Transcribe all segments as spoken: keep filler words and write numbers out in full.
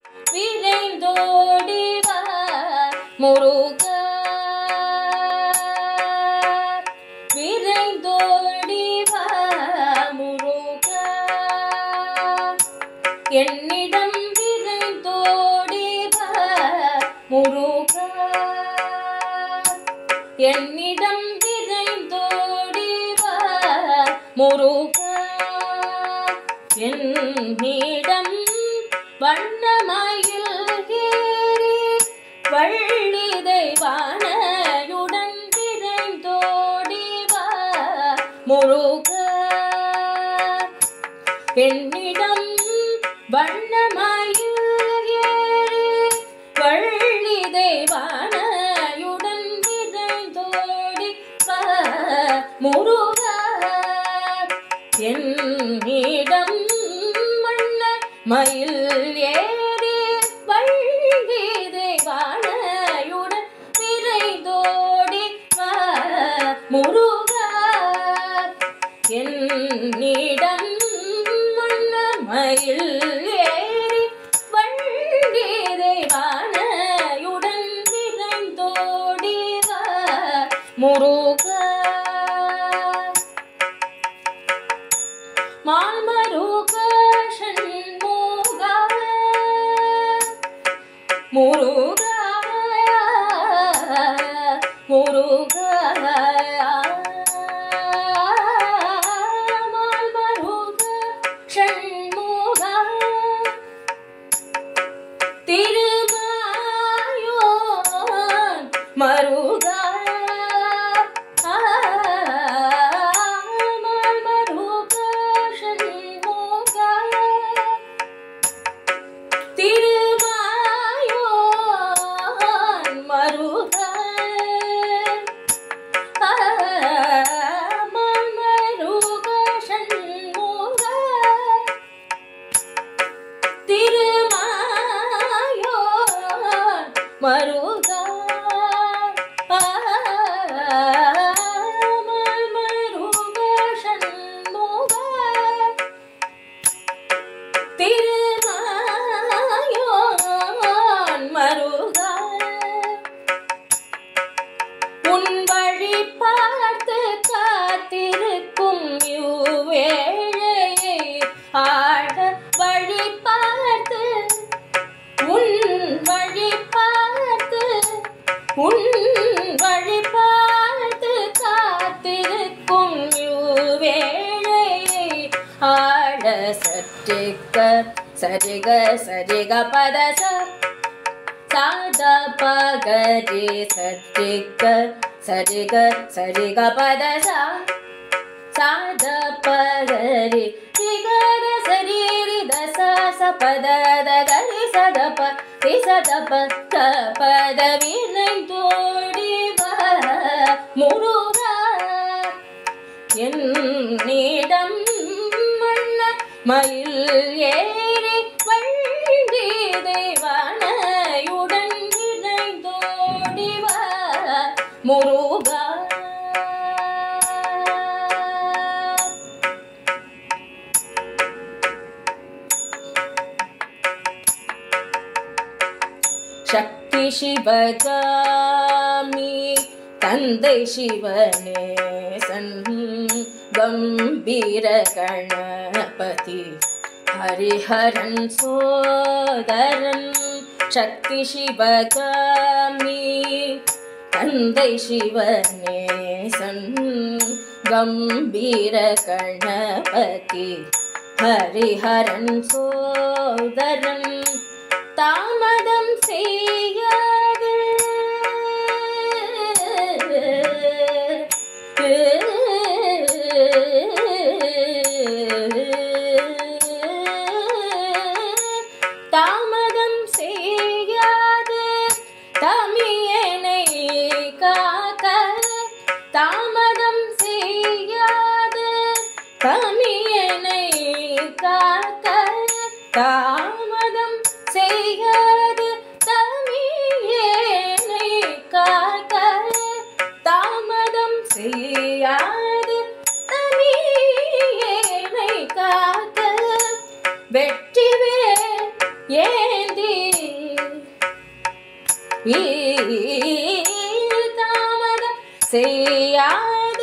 விரைந்தோடி வா முருகா விரைந்தோடி வா முருகா என்னிடம் விரைந்தோடி வா முருகா என்னிடம் விரைந்தோடி வா முருகா என்னிடம் வண்ணமயில் ஏறி வள்ளி தெய்வானையுடன் விரைந்தோடி வா முருகா என்னிடம் வண்ணமயில் ஏறி வள்ளி தெய்வானையுடன் விரைந்தோடி வா முருகா என்னிடம் மயில் ஏறி வள்ளி தெய்வானையுடன் விரைந்தோடி வா முருகா என்னிடம் மயில் ஏறி வள்ளி தெய்வானையுடன் விரைந்தோடி வா முருகா மால்மருகா ஷண்முகா முருகா முருகா மால்மருகா ஷண்முகா திருமாயோன் மருகா மருகா மருகா ஷண்முகா திருமாயோன் மருகா உன் வழி பார்த்து காத்திருக்கும் யுவேளையை ஆட வழி பார்த்து உன் வழி பார்த்து உன் வழி பார்த்து காத்திருக்கும் யுவேளையை ஆட சற்றிக்க சரிக சரிக பதச சாத பகரி சற்றிக்க சரிக சரிக பதச சாத பகரி ரிகர சரீரி தச சபத கரி சதப ரி சதப கபத விரைந்தோடி வா முருகா என்னிடம் மண்ண மயில் ஏறி வள்ளி தெய்வானையுடன் விரைந்தோடி வா முருகா சக்தி சிவகாமி தந்தை சிவனே சன் கம்பீர கணபதி ஹரிஹரன் சோதரன் சக்தி சிவகாமி தந்தை சிவனே சன் கம்பீர கணபதி ஹரிஹரன் சோதரன் தாமதம் செய்யாது தாமதம் செய்யாது தமியனை காக்க தாமதம் செய்யாது தமியனை காக்க தாமதம் செய்யாது தமியனை காக்க தாமதம் செய்யாது தாமதம் செய்யாது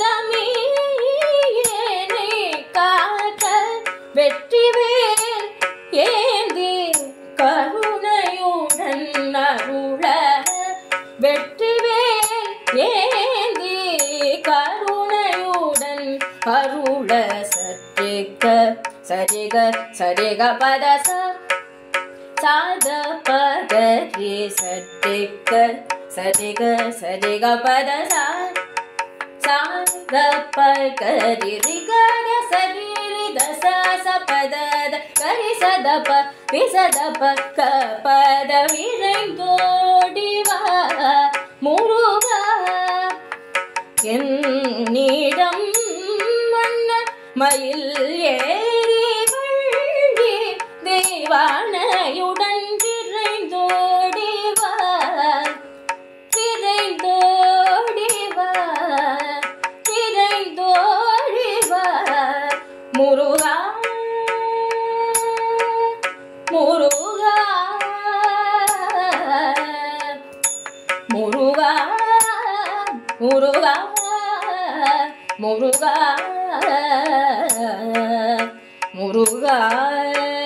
தமிழேனை காக்க வெற்றிவேல் ஏந்தி கருணையுடன் அருள வெற்றிவேல் ஏந்தி கருணையுடன் அருள சற்றிக்க சரிக சரிக பதச சாத பதரி சற்றிக்க சரிக சரிக பதச சாத பகரி ரிகக சரி தச சபத கரி சதப விசதப கபத விரைந்தோடிவா முருகா என்னிடம் மன்ன மயில் ஏறி வண்டி தேவானையுடன் விரைந்தோடிவா விரைந்தோடிவா விரைந்தோடிவா முருகா முருகா முருகா முருகா முருகா முருகா